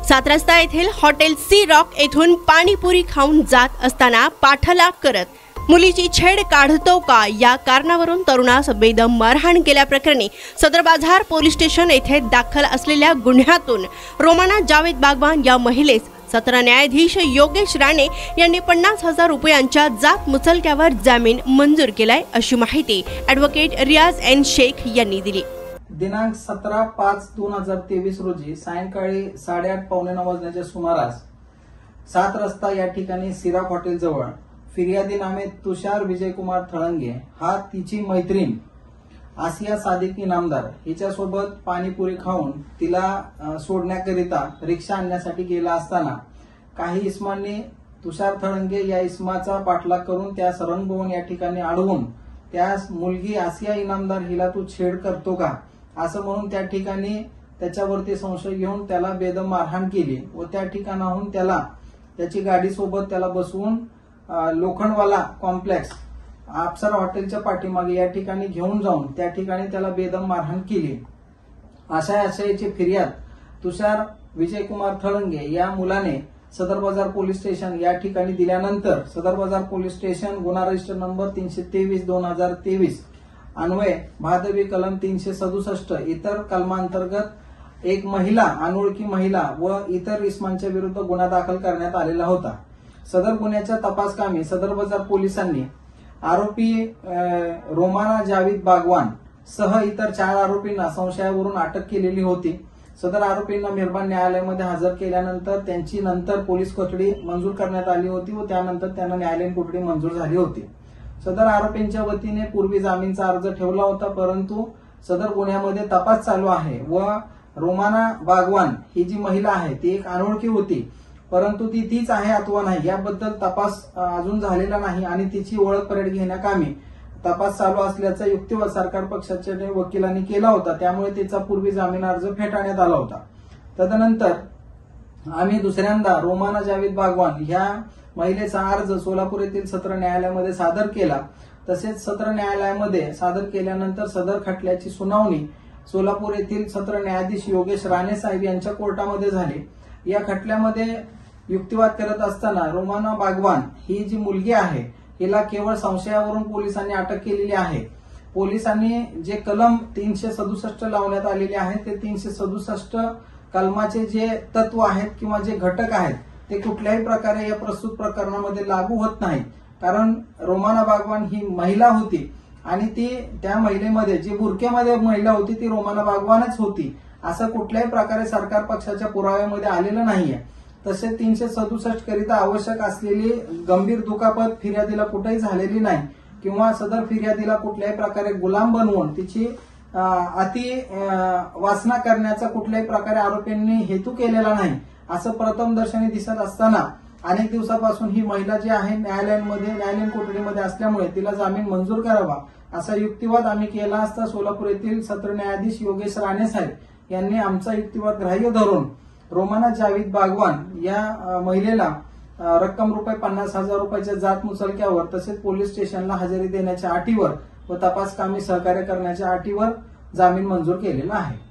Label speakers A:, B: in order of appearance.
A: 7 रस्ता येथील hotel C rock येथून पाणीपुरी खाऊन जात असताना पाठलाग करत मुलीची छेड काढतो का या कारणावरून तरुणास बेदम मारहाण केल्याप्रकरणी सदर बाजार पोलीस स्टेशन येथे दाखल असलेल्या गुन्ह्यातून रोमाना जावेद बागवान या महिलेस सत्र न्यायाधीश योगेश राणे यांनी 50,000 रुपयांच्या जात मुचलक्यावर जामीन मंजूर केलाय, अशी माहिती ॲडव्होकेट रियाज एन शेख यांनी दिली।
B: दिनांक 17/5/2023 रोजी सायंकाळी 8:30-9 वाजण्याच्या सुमारास 7 रस्ता या ठिकाणी सिराक हॉटेल जवळ फिर्यादी नामे तुषार विजयकुमार थळंगे हा तिची मैत्रीण आसिया सादिक इनामदार हिच्यासोबत पाणीपुरी खाऊन तिला सोडण्याकरिता रिक्षा आणण्यासाठी गेला असताना काही इस्मांनी तुषार थळंगे या इस्माचा पाठलाग करून त्या सरंगभवन या ठिकाणी अडवून त्या मुलगी आसिया इनामदार हिला तू छेड करतो का असं म्हणून त्या ठिकाणी त्याच्यावरती संशय घेऊन त्याला बेदम मारहाण केली व त्या ठिकाणाहून त्याला त्याची गाडी सोबत त्याला बसवून लोखंडवाला कॉम्प्लेक्स अप्सरा हॉटेलच्या पाठीमागे या ठिकाणी घेऊन जाऊन त्या ठिकाणी त्याला बेदम मारहाण केली अशा आशयाची फिर्याद तुषार विजयकुमार थळंगे या मुलाने सदर बाजार पोलीस स्टेशन या ठिकाणी दिल्यानंतर सदर बाजार पोलीस स्टेशन गुन्हा रजिस्टर नंबर 323/2023 अन्वये भादवी कलम 367 इतर कलमांतर्गत एक महिला अनोळखी महिला व इतर इस्मांच्या विरुद्ध गुन्हा दाखल करण्यात आलेला होता। सदर गुन्ह्याच्या तपासकामी सदर बाजार पोलिसांनी आरोपी रोमाना जावेद बागवान सह इतर 4 आरोपींना संशयावरून अटक केलेली होती। सदर आरोपींना मेहरबान न्यायालयामध्ये हजर केल्यानंतर त्यांची नंतर पोलीस कोठडी मंजूर करण्यात आली होती व त्यानंतर त्यांना न्यायालयीन कोठडी मंजूर झाली होती। सदर आरोपींच्या वतीने पूर्वी जामीनचा अर्ज ठेवला होता, परंतु सदर गुन्ह्यामध्ये तपास चालू आहे व रोमाना बागवान ही जी महिला आहे ती एक अनोळखी होती, परंतु ती तीच आहे अथवा नाही याबद्दल तपास अजून झालेला नाही आणि तिची ओळख परेड घेण्याकामी तपास चालू असल्याचा युक्तिवाद सरकार पक्षाच्या वकिलांनी केला होता, त्यामुळे तिचा पूर्वी जामीन अर्ज फेटाळण्यात आला होता। तदनंतर आम्ही दुसऱ्यांदा रोमाना जावेद बागवान ह्या महिलेचा अर्ज सोलापूर येथील सत्र न्यायालयामध्ये सादर केला। तसेच सत्र न्यायालयामध्ये सादर केल्यानंतर सदर खटल्याची सुनावणी सोलापूर येथील सत्र न्यायाधीश योगेश राणे साहेब यांच्या कोर्टामध्ये झाली। या खटल्यामध्ये युक्तिवाद करत असताना रोमाना बागवान ही जी मुलगी आहे हिला केवळ संशयावरून पोलिसांनी अटक केलेली आहे। पोलिसांनी जे कलम 367 लावण्यात आलेले आहे ते 367 कलमाचे जे तत्व आहेत किंवा जे घटक आहेत ते कुठल्याही प्रकारे या प्रस्तुत प्रकरणामध्ये लागू होत नाही, कारण रोमाना बागवान ही महिला होती आणि ती त्या महिलेमध्ये जी बुरक्यामध्ये महिला होती ती रोमाना बागवानच होती असं कुठल्याही प्रकारे सरकार पक्षाच्या पुराव्यामध्ये आलेलं नाहीये। तसेच 367 करिता आवश्यक असलेली गंभीर दुखापत फिर्यादीला कुठेही झालेली नाही किंवा सदर फिर्यादीला कुठल्याही प्रकारे गुलाम बनवून तिची अति वासना करण्याचा कुठल्याही प्रकारे आरोपींनी हेतू केलेला नाही असं प्रथमदर्शनी दिसत असताना अनेक दिवसापासून ही महिला जी आहे न्यायालयीन कोठडीमध्ये असल्यामुळे तिला जामीन मंजूर करावा असा युक्तिवाद आम्ही केला असता सोलापूर येथील सत्र न्यायाधीश योगेश राणे साहेब यांनी आमचा युक्तिवाद ग्राह्य धरून रोमाना जावेद बागवान या महिलेला रक्कम ₹50,000 रुपयाच्या जात मुचलक्यावर तसेच पोलीस स्टेशनला हजेरी देण्याच्या अटीवर व तपास कामी सहकार्य करण्याच्या अटीवर जामीन मंजूर केलेला आहे।